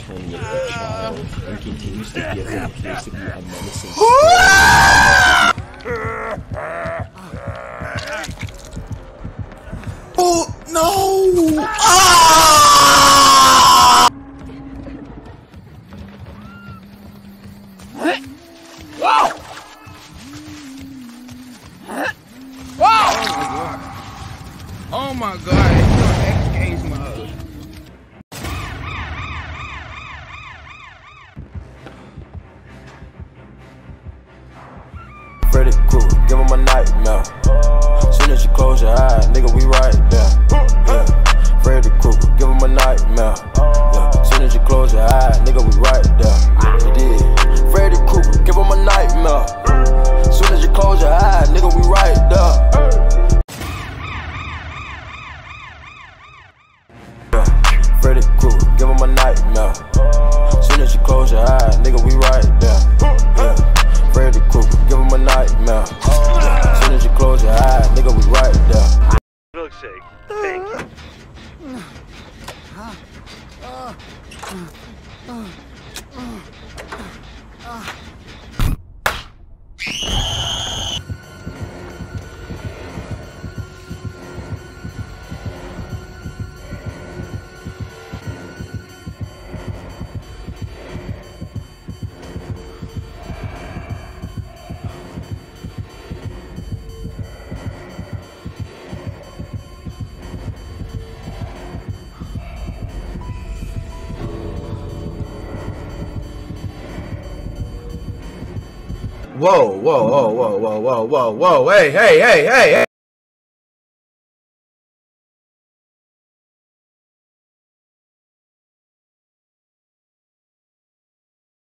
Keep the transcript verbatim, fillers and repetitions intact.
turning into a child and continues to give him basically a menacing Oh no! Ah! Whoa! Whoa! Oh my god, it's on X-Games mode. Freddy Krueger, give him a nightmare. Soon as you close your eyes, nigga, we right there. Yeah. Freddy Krueger, give him a nightmare. Yeah. Soon as you close your eyes, nigga, we right there. You did. Freddy Krueger, give him a nightmare. Soon as you close your eyes, nigga, we right there. Yeah. Freddy Krueger, give him a nightmare. Soon as you close your eyes, nigga, we right there. Yeah. Freddy Krueger, give him a nightmare. Yeah. Soon as you close your eyes, nigga, we right there. Milkshake. Thank you. Whoa, whoa, whoa, whoa, whoa, whoa, whoa, whoa, hey, hey, hey, hey, hey.